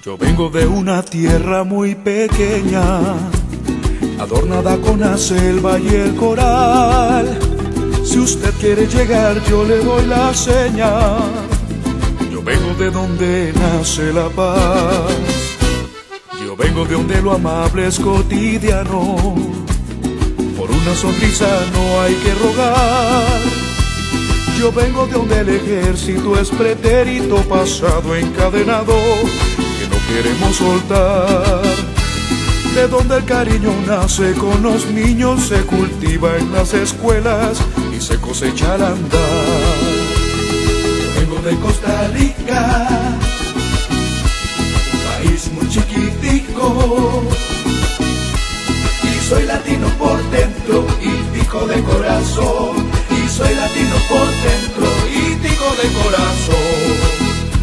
Yo vengo de una tierra muy pequeña, adornada con la selva y el coral. Si usted quiere llegar, yo le doy la señal. Yo vengo de donde nace la paz. Yo vengo de donde lo amable es cotidiano. Por una sonrisa no hay que rogar. Yo vengo de donde el ejército es pretérito pasado encadenado que no queremos soltar. De donde el cariño nace con los niños, se cultiva en las escuelas y se cosecha al andar. Yo vengo de Costa Rica, un país muy chiquitico, y soy latino por dentro y tico de corazón. Y soy latino por dentro y tico de corazón.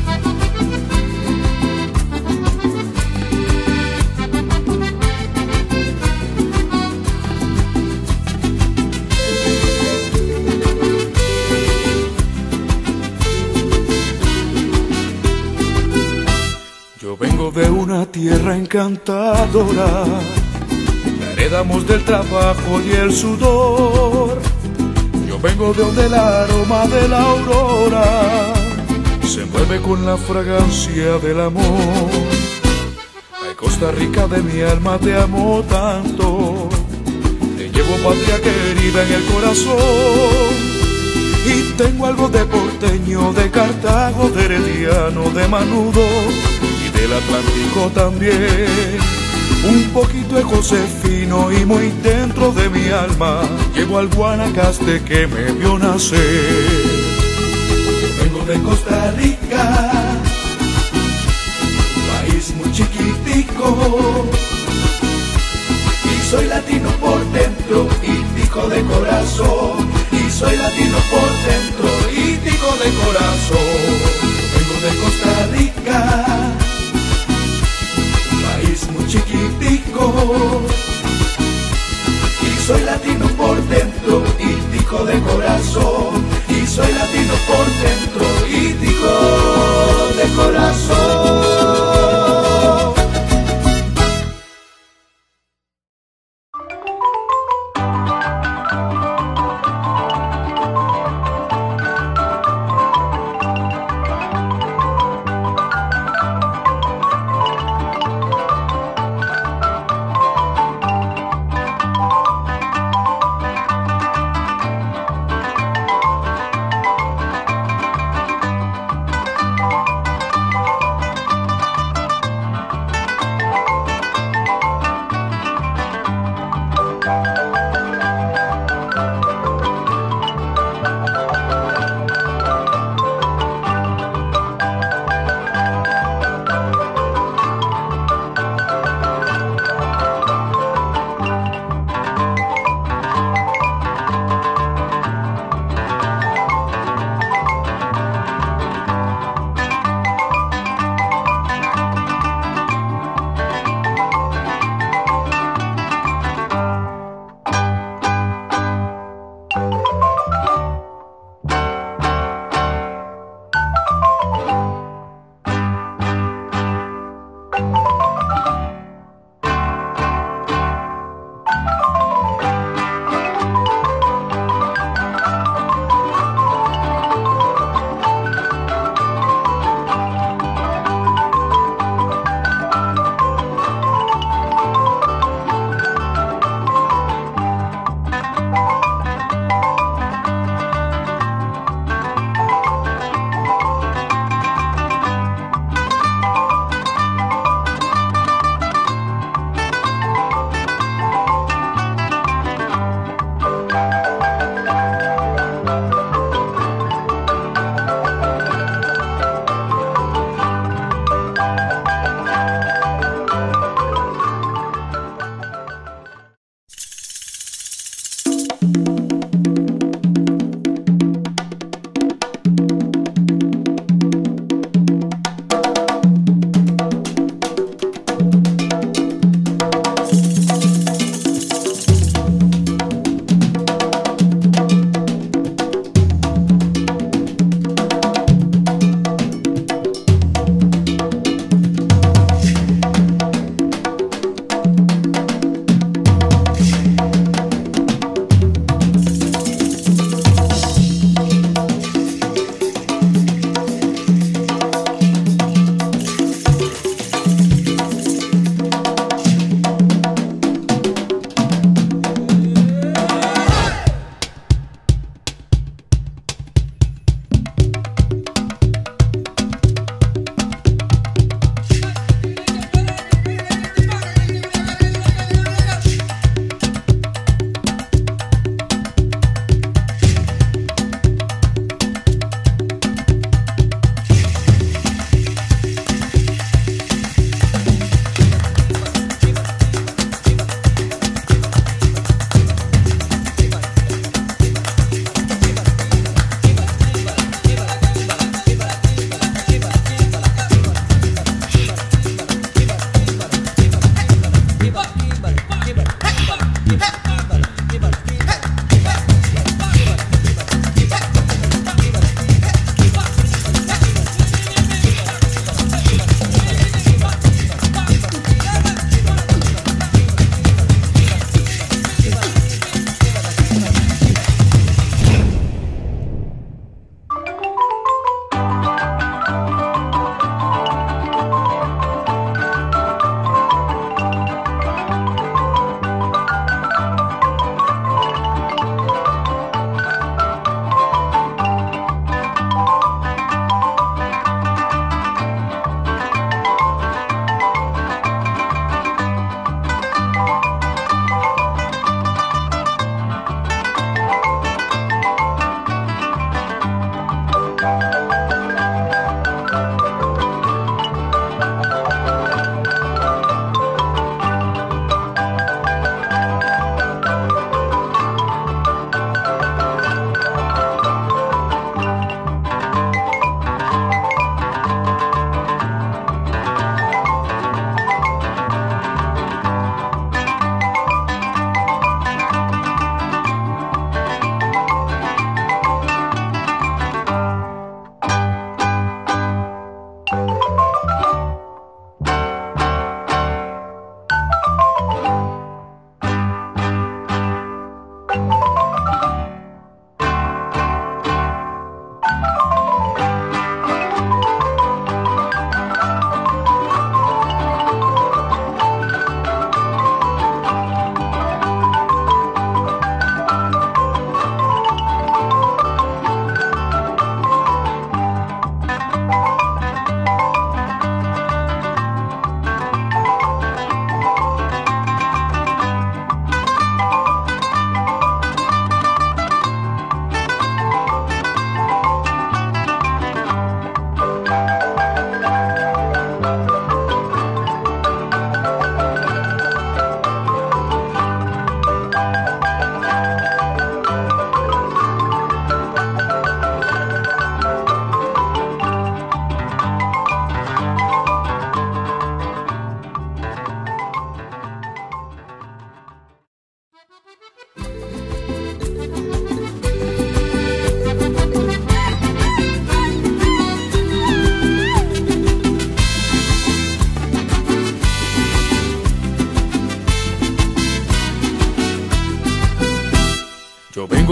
Yo vengo de una tierra encantadora, la heredamos del trabajo y el sudor. Yo vengo de donde el aroma de la aurora se envuelve con la fragancia del amor. Ay, Costa Rica de mi alma, te amo tanto, te llevo patria querida en el corazón. Y tengo algo de porteño, de Cartago, de herediano, de manudo y del Atlántico también. Un poquito de josefino y muy dentro de mi alma llevo al Guanacaste que me vio nacer. Vengo de Costa Rica, un país muy chiquitico, y soy latino por dentro y tico de corazón. Y soy latino por dentro y tico de corazón. Vengo de Costa Rica, muy chiquitico, y soy latino por dentro y tico de corazón. Y soy latino por dentro y tico de corazón.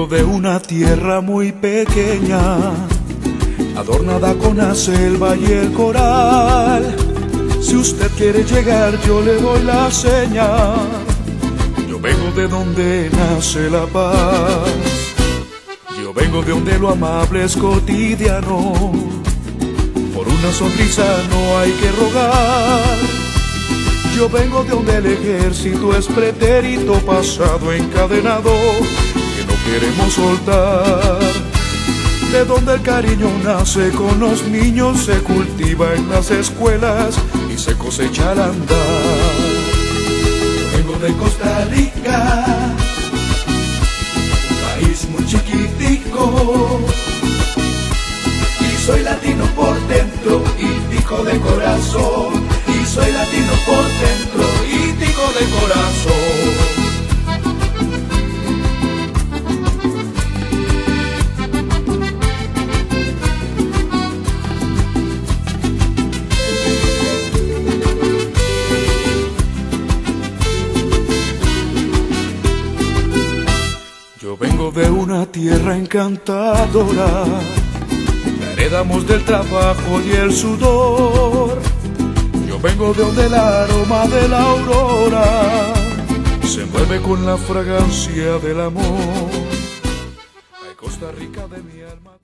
vengo de una tierra muy pequeña, adornada con la selva y el coral. Si usted quiere llegar, yo le doy la señal. Yo vengo de donde nace la paz. Yo vengo de donde lo amable es cotidiano. Por una sonrisa no hay que rogar. Yo vengo de donde el ejército es pretérito pasado encadenado que no queremos soltar. De donde el cariño nace con los niños, se cultiva en las escuelas y se cosecha al andar. Yo vengo de Costa Rica, un país muy chiquitico, y soy latino por dentro y tico de corazón. Y soy latino por dentro y tico de corazón. Yo vengo de una tierra encantadora, la heredamos del trabajo y el sudor. Yo vengo de donde el aroma de la aurora se mueve con la fragancia del amor. Ay, Costa Rica de mi alma.